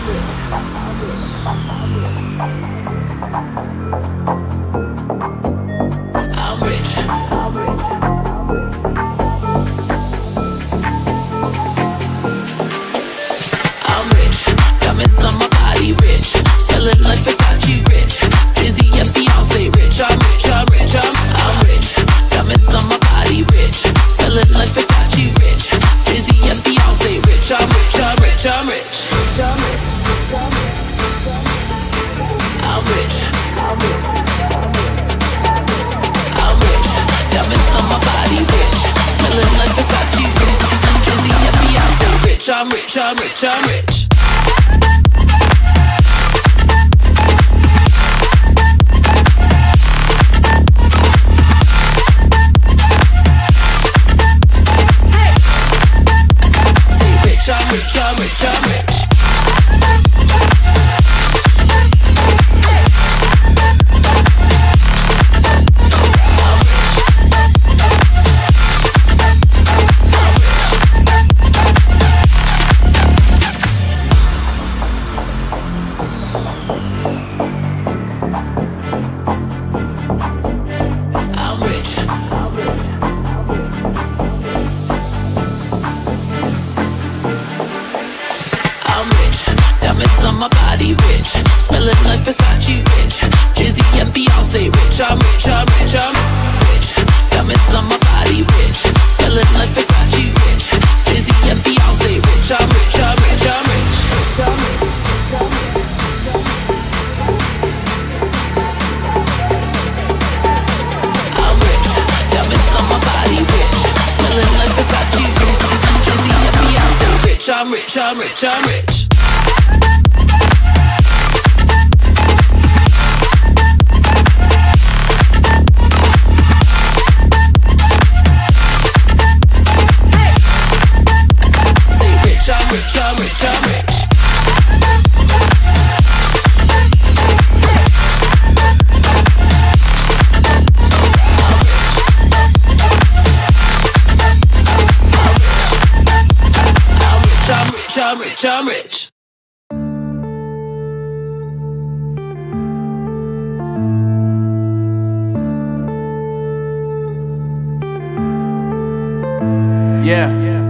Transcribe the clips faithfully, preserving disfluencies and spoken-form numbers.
I'm rich, I'm rich, I'm rich. Say rich, I'm rich, I'm rich, I'm rich. Smelling like Versace rich. Jay-Z and Beyonce rich. I'm rich, I'm rich, I'm rich. Diamonds on my body rich. Smelling like Versace rich. Jay-Z and Beyonce rich. I'm rich, I'm rich, I'm rich. I'm rich. Diamonds on my body rich. Smelling like Versace rich. Jay-Z and Beyonce rich. I'm rich, I'm rich, I'm rich. I'm rich, I'm rich, I'm rich. I'm rich, I'm rich, I'm rich. Yeah.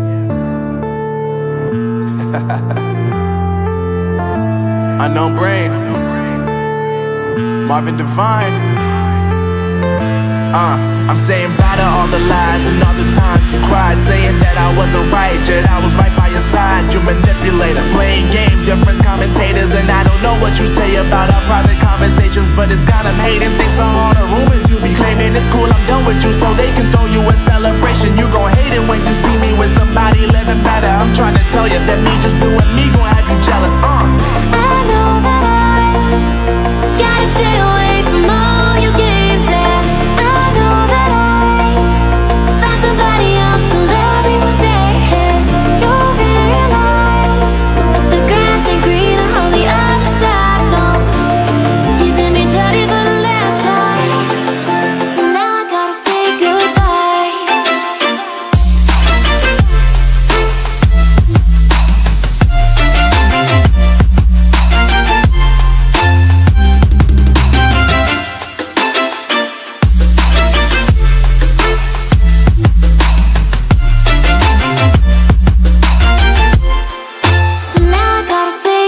Unknown Brain, Marvin Devine. Uh, I'm saying bye to all the lies and all the times you cried, saying that I wasn't right, yet I was right by your side. You manipulator, playing games, your friends commentators, and I don't know what you say about our private conversations, but it's got them hating. Thanks to all the rumors you be claiming. It's cool, I'm done with you, so they can throw you a celebration. You gon' hate it when you see me with somebody living better. I'm trying to tell you that me just doing me gon' have you jealous. Uh. I know that I gotta stay away from all your games, yeah. I know that I found somebody else to love me one day, yeah. You'll realize the grass ain't greener on the other side, no. You did me dirty for the last time, so now I gotta say goodbye. So now I gotta say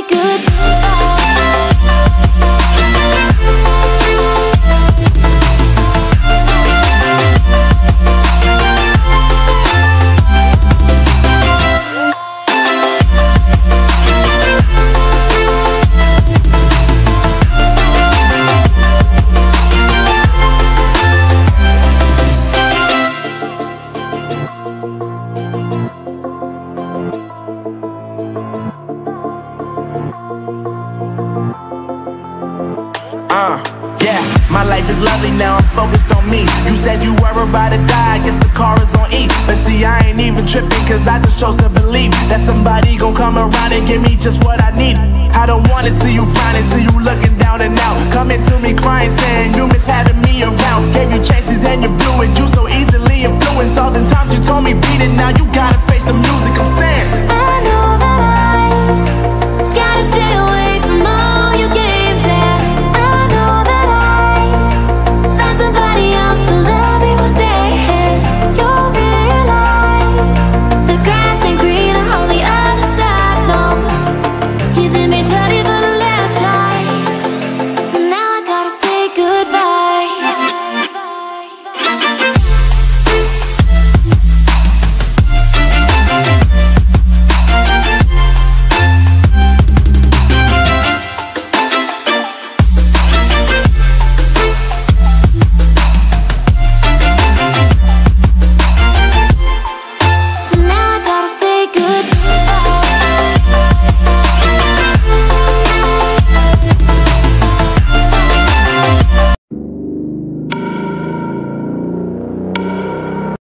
Uh, yeah, my life is lovely now, I'm focused on me. You said you were about to die, I guess the car is on E. But see, I ain't even tripping, cause I just chose to believe that somebody gon' come around and give me just what I need. I don't wanna see you frowning, see you looking down and out, coming to me crying, saying you miss having me around. Gave you chances and you blew it, you so easily influenced. All the times you told me beat it, now you gotta face the music. I'm saying